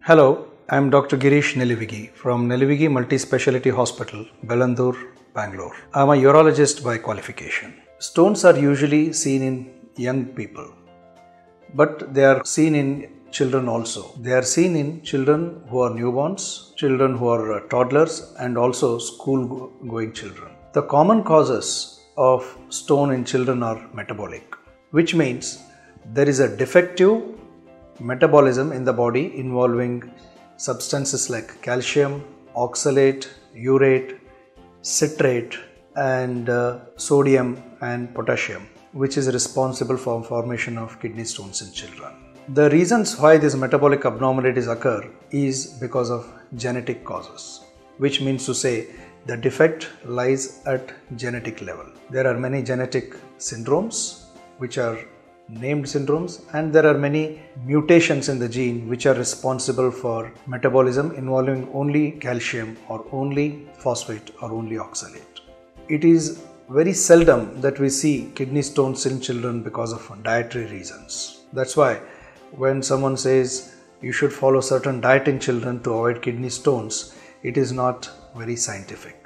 Hello, I am Dr. Girish Nelivigi from Nelivigi Multi-Speciality Hospital, Bellandur, Bangalore. I am a urologist by qualification. Stones are usually seen in young people, but they are seen in children also. They are seen in children who are newborns, children who are toddlers, and also school-going children. The common causes of stone in children are metabolic, which means there is a defective metabolism in the body involving substances like calcium, oxalate, urate, citrate, and sodium and potassium, which is responsible for formation of kidney stones in children. The reasons why these metabolic abnormalities occur is because of genetic causes, which means to say the defect lies at genetic level. There are many genetic syndromes which are named syndromes, and there are many mutations in the gene which are responsible for metabolism involving only calcium or only phosphate or only oxalate. It is very seldom that we see kidney stones in children because of dietary reasons. That's why when someone says you should follow certain diet in children to avoid kidney stones, it is not very scientific.